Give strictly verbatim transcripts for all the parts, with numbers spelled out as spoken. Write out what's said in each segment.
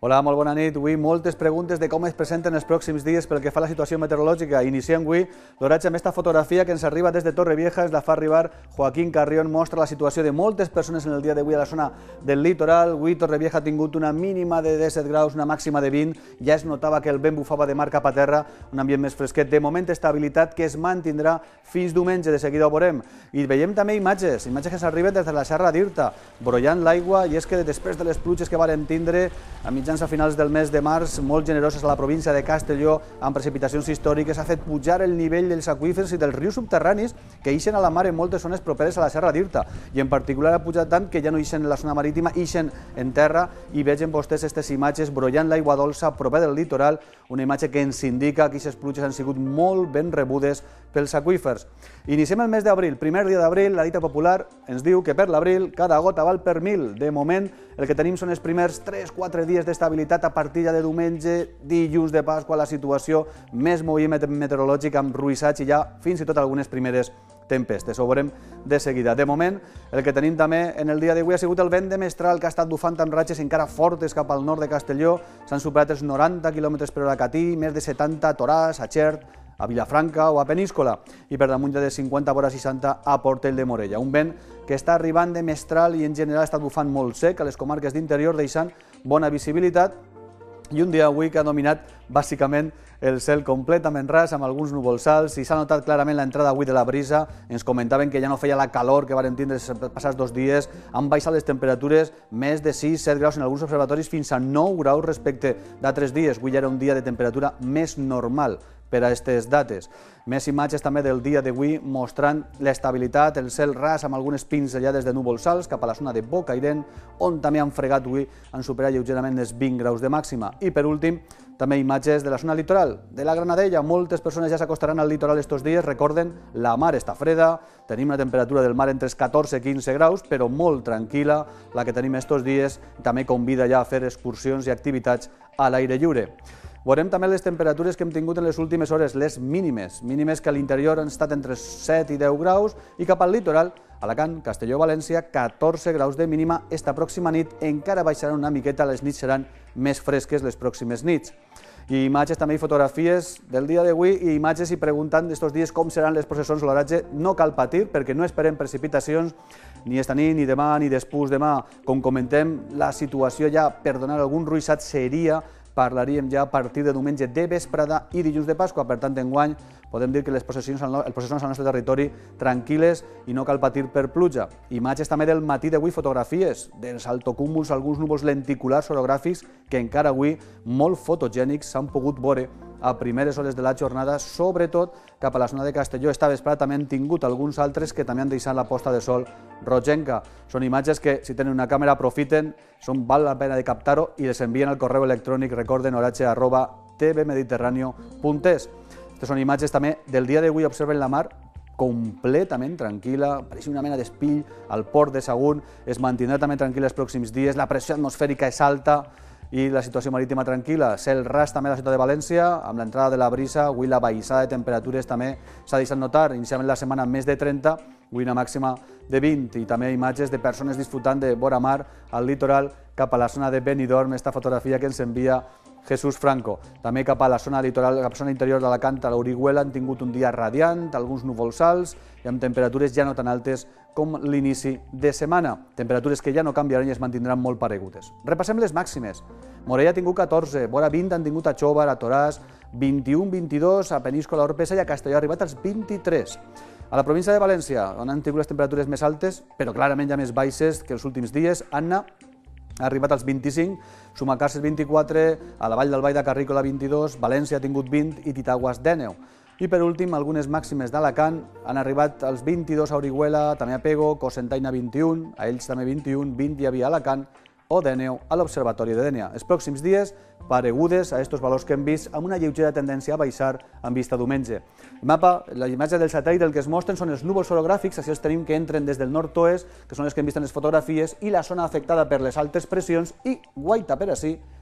Hola, molt bona nit. Avui moltes preguntes de com es presenten els pròxims dies pel que fa a la situació meteorològica. Iniciem avui l'oratge amb aquesta fotografia que ens arriba des de Torrevieja, ens la fa arribar Joaquín Carrión, mostra la situació de moltes persones en el dia d'avui a la zona del litoral. Avui Torrevieja ha tingut una mínima de disset graus, una màxima de vint, ja es notava que el vent bufava de mar cap a terra, un ambient més fresquet. De moment, estabilitat que es mantindrà fins diumenge, de seguida ho veurem. I veiem també imatges, imatges que s'arriben des de la Serra d'Irta, brollant l'aigua, i és que després de les pluges que varen tindre a mitjans a finals del mes de març, molt generoses a la província de Castelló, amb precipitacions històriques, ha fet pujar el nivell dels aqüífers i dels rius subterranis que ixen a la mar en moltes zones properes a la Serra d'Irta, i en particular ha pujat tant que ja no ixen en la zona marítima, ixen en terra, i vegen vostès aquestes imatges brollant l'aigua dolça proper del litoral, una imatge que ens indica que aquestes pluges han sigut molt ben rebudes pels aqüífers. Iniciem el mes d'abril, primer dia d'abril, la dita popular ens diu que per l'abril cada gota val per mil. De moment, el que tenim són els primers tres quatre dies d'estabilitat. A partir de diumenge, dilluns de Pasqua, la situació més moviment meteorològic amb ruissats i ja fins i tot algunes primeres tempestes. Ho veurem de seguida. De moment, el que tenim també en el dia d'avui ha sigut el vent de mestral que ha estat bufant amb ratxes encara fortes cap al nord de Castelló. S'han superat els noranta quilòmetres per hora a Catí, més de setanta a Toràs, a Xert, a Vilafranca o a Peníscola, i per damunt de cinquanta vora seixanta a Portell de Morella. Un vent que està arribant de mestral i en general ha estat bufant molt sec a les comarques d'interior, deixant bona visibilitat, i un dia avui que ha dominat bàsicament el cel completament ras amb alguns núvols alts, i s'ha notat clarament l'entrada avui de la brisa. Ens comentaven que ja no feia la calor que varen tindre els passats dos dies, han baixat les temperatures més de sis set graus en alguns observatoris fins a nou graus respecte d'altres dies. Avui ja era un dia de temperatura més normal per a aquestes dates. Més imatges també del dia d'avui mostrant l'estabilitat, el cel ras amb algunes pinzellades de núvols alts cap a la zona de Bocairent, on també han fregat avui, han superat lleugerament els vint graus de màxima. I per últim, també imatges de la zona litoral, de la Granadella. Moltes persones ja s'acostaran al litoral estos dies. Recorden, la mar està freda, tenim una temperatura del mar entre els catorze i quinze graus, però molt tranquil·la la que tenim estos dies. També convida ja a fer excursions i activitats a l'aire lliure. Veurem també les temperatures que hem tingut en les últimes hores, les mínimes, mínimes que a l'interior han estat entre set i deu graus, i cap al litoral, Alacant, Castelló, València, catorze graus de mínima. Esta pròxima nit encara baixaran una miqueta, les nits seran més fresques les pròximes nits. I imatges també i fotografies del dia d'avui, i imatges i preguntant d'estos dies com seran les processons. L'oratge no cal patir perquè no esperem precipitacions ni esta nit, ni demà, ni després demà. Com comentem, la situació ja, per donar algun ruixat, seria, parlaríem ja a partir de diumenge de vesprada i dilluns de Pasqua. Per tant, enguany podem dir que les processons al nostre territori tranquil·les i no cal patir per pluja. Imatges també del matí d'avui, fotografies dels altocúmuls, alguns núvols lenticulars orogràfics que encara avui, molt fotogènics, s'han pogut veure a primeres hores de la jornada, sobretot cap a la zona de Castelló. Esta vesprada també han tingut alguns altres que també han deixat la posta de sol rogenca. Són imatges que, si tenen una càmera, aprofiten, són, val la pena de captar-ho, i les envien al correu electrònic, recorden, oratge arroba tvmediterraneo punt es. Aquestes són imatges també del dia d'avui. Observen la mar completament tranquil·la, pareix una mena d'espill al port de Sagunt. Es mantindrà també tranquil·la els pròxims dies, la pressió atmosfèrica és alta i la situació marítima tranquil·la. Cel ras també a la ciutat de València, amb l'entrada de la brisa. Avui la baixada de temperatures també s'ha deixat notar. Inicialment la setmana més de trenta, avui una màxima de vint, i també imatges de persones disfrutant de vora mar al litoral cap a la zona de Benidorm, esta fotografia que ens envia Jesús Franco. També cap a la zona litoral, cap a la zona interior d'Alacant, a l'Orihuela, han tingut un dia radiant, alguns núvols alts i amb temperatures ja no tan altes com l'inici de setmana. Temperatures que ja no canviaran i es mantindran molt paregudes. Repassem les màximes. Morella ha tingut catorze, vora vint han tingut a Xóvar, a Toràs, vint-i-un vint-i-dos, a Peníscola, a Orpesa, i a Castelló ha arribat als vint-i-tres. A la província de València, on han tingut les temperatures més altes, però clarament ja més baixes que els últims dies, Anna ha arribat als vint-i-cinc, Sumacàrcer vint-i-quatre, a la Vall d'Albaida, Carrícola vint-i-dos, València ha tingut vint i Titaguas dinou. I per últim, algunes màximes d'Alacant han arribat als vint-i-dos a Orihuela, també a Pego, Cocentaina vint-i-un, a Elx també vint-i-un, vint hi havia a Alacant, o dinou a l'Observatori de Dénia. Els pròxims dies, paregudes a aquests valors que hem vist, amb una lleugera tendència a baixar en vista diumenge. El mapa, la imatge del satèl·lit, el que es mostren són els núvols orogràfics, així els tenim que entren des del nord-oest, que són els que hem vist en les fotografies, i la zona afectada per les altes pressions, i guaita per ací,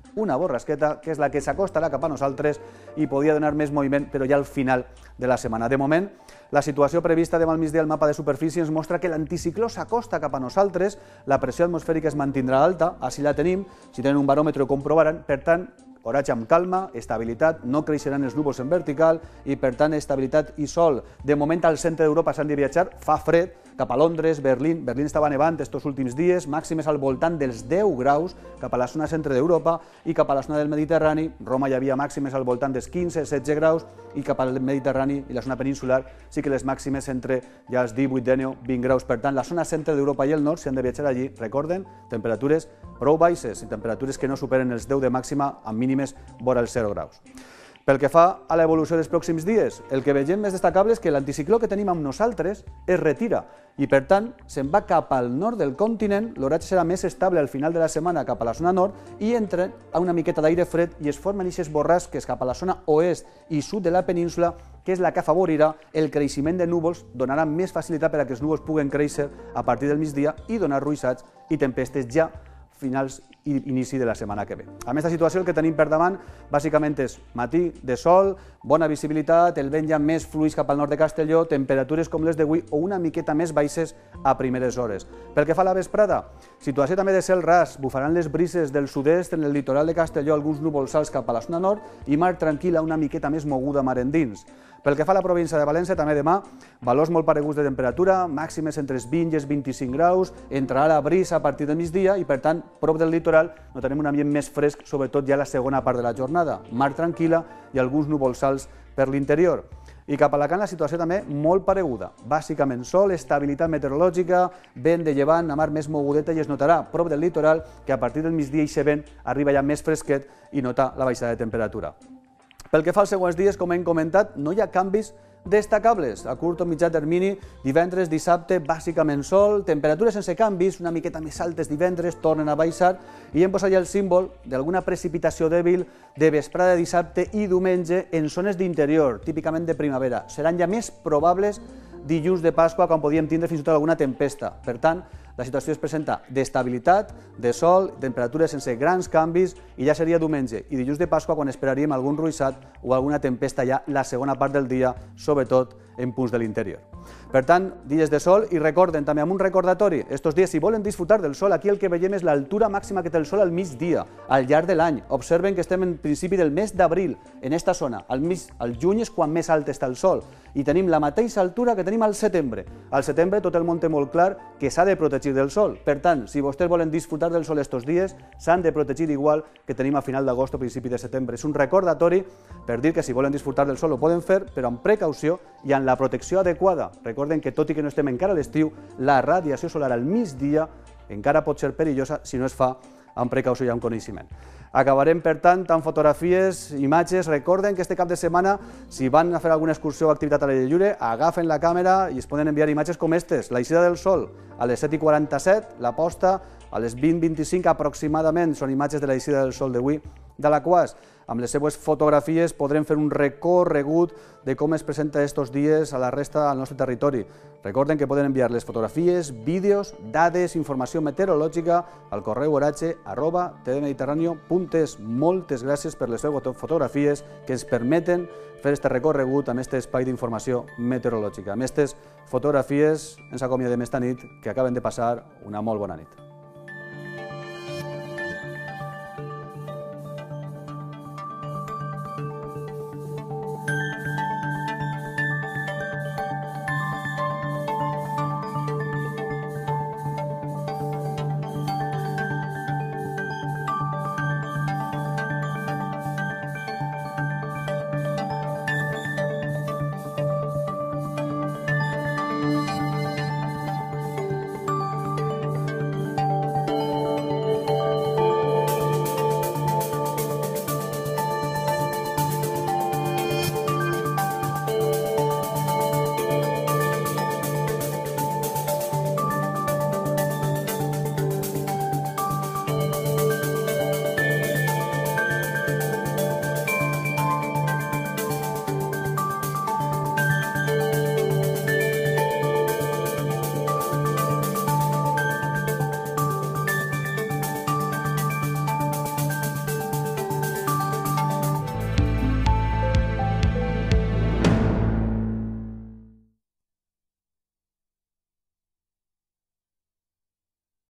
una borrasqueta, que és la que s'acostarà cap a nosaltres i podria donar més moviment, però ja al final de la setmana. De moment, la situació prevista demà al migdia al mapa de superfície ens mostra que l'anticicló s'acosta cap a nosaltres, la pressió atmosfèrica es mantindrà alta, així la tenim, si tenen un baròmetre ho comprovaran, per tant, oratge amb calma, estabilitat, no creixeran els núvols en vertical i, per tant, estabilitat i sol. De moment, al centre d'Europa s'han de viatjar, fa fred, cap a Londres, Berlín. Berlín estava nevant estos últims dies, màximes al voltant dels deu graus cap a la zona centre d'Europa i cap a la zona del Mediterrani. Roma hi havia màximes al voltant dels quinze setze graus i cap al Mediterrani i la zona peninsular sí que les màximes entre ja els divuit, dinou, vint graus. Per tant, la zona centre d'Europa i el nord, si han de viatjar allí, recorden, temperatures prou baixes i temperatures que no superen els deu de màxima amb mínimes vora els zero graus. Pel que fa a l'evolució dels pròxims dies, el que vegem més destacable és que l'anticicló que tenim amb nosaltres es retira i, per tant, se'n va cap al nord del continent, l'oratge serà més estable al final de la setmana cap a la zona nord i entra a una miqueta d'aire fred i es formen aquestes borrasques cap a la zona oest i sud de la península, que és la que afavorirà el creixement de núvols, donarà més facilitat per a que els núvols puguen créixer a partir del migdia i donar ruixats i tempestes ja finals i inici de la setmana que ve. Amb aquesta situació el que tenim per davant bàsicament és matí de sol, bona visibilitat, el vent ja més fluix cap al nord de Castelló, temperatures com les d'avui o una miqueta més baixes a primeres hores. Pel que fa a la vesprada, situació també de cel ras, bufaran les brises del sud-est en el litoral de Castelló, alguns núvols alts cap a la zona nord i mar tranquil·la, una miqueta més moguda mar endins. Pel que fa a la província de València, també demà, valors molt pareguts de temperatura, màximes entre els vint i els vint-i-cinc graus, entrarà la brisa a partir del migdia i, per tant, prop del litoral notarem un ambient més fresc, sobretot ja la segona part de la jornada. Mar tranquil·la i alguns núvols alts per l'interior. I cap a Alacant la situació també molt pareguda. Bàsicament sol, estabilitat meteorològica, vent de llevant, la mar més mogudeta i es notarà prop del litoral que a partir del migdia aquest vent arriba ja més fresquet i nota la baixada de temperatura. Pel que fa als següents dies, com hem comentat, no hi ha canvis destacables. A curt o mitjà termini, divendres, dissabte, bàsicament sol, temperatures sense canvis, una miqueta més altes divendres, tornen a baixar i hem posat ja el símbol d'alguna precipitació dèbil de vesprada de dissabte i diumenge en zones d'interior, típicament de primavera. Seran ja més probables dilluns de Pasqua, quan podíem tindre fins i tot alguna tempesta. Per tant, la situació es presenta d'estabilitat, de sol, temperatures sense grans canvis i ja seria diumenge i dilluns de Pasqua quan esperaríem algun ruixat o alguna tempesta ja la segona part del dia, sobretot en punts de l'interior. Per tant, dies de sol i recorden també amb un recordatori, estos dies si volen disfrutar del sol, aquí el que veiem és l'altura màxima que té el sol al migdia, al llarg de l'any. Observen que estem en principi del mes d'abril, en esta zona. Al, mig, al juny és quan més alt està el sol i tenim la mateixa altura que tenim al setembre. Al setembre tot el món té molt clar que s'ha de protegir del sol. Per tant, si vostès volen disfrutar del sol estos dies, s'han de protegir igual que tenim a final d'agost o principi de setembre. És un recordatori per dir que si volen disfrutar del sol ho poden fer, però amb precaució i amb la protecció adequada. Recorden que tot i que no estem encara a l'estiu, la radiació solar al migdia encara pot ser perillosa si no es fa amb precaució i amb coneixement. Acabarem, per tant, amb fotografies, imatges. Recorden que este cap de setmana, si van a fer alguna excursió o activitat a l'aire lliure, agafen la càmera i es poden enviar imatges com aquestes. La eixida del sol a les set i quaranta-set, la posta a les vint vint-i-cinc aproximadament. Són imatges de la eixida del sol d'avui d'Alaquàs. Amb les seues fotografies podrem fer un recorregut de com es presenta estos dies a la resta del nostre territori. Recorden que poden enviar les fotografies, vídeos, dades, informació meteorològica al correu oratge arroba tdmediterraneo punt es. Moltes gràcies per les seues fotografies que ens permeten fer este recorregut amb aquest espai d'informació meteorològica. Amb aquestes fotografies ens acomiadem esta nit, que acaben de passar una molt bona nit.